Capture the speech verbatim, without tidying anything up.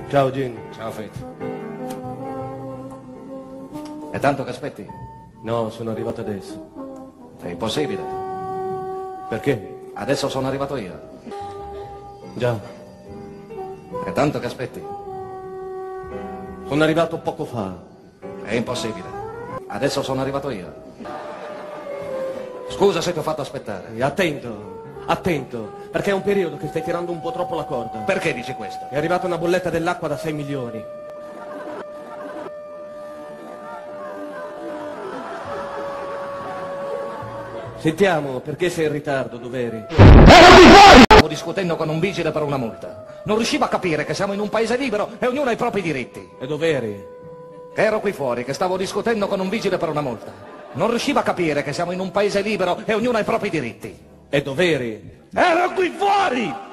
Ciao Gin. Ciao Fate. È tanto che aspetti? No, sono arrivato adesso. È impossibile. Perché? Adesso sono arrivato io. Già. È tanto che aspetti? Sono arrivato poco fa. È impossibile. Adesso sono arrivato io. Scusa se ti ho fatto aspettare. E attento, attento, perché è un periodo che stai tirando un po' troppo la corda. Perché dici questo? È arrivata una bolletta dell'acqua da sei milioni. Sentiamo, perché sei in ritardo, dov'eri? Stavo discutendo con un vigile per una multa. Non riuscivo a capire che siamo in un paese libero e ognuno ha i propri diritti. E dov'eri? Che ero qui fuori, che stavo discutendo con un vigile per una multa. Non riuscivo a capire che siamo in un paese libero e ognuno ha i propri diritti. E dov'eri? Ero qui fuori!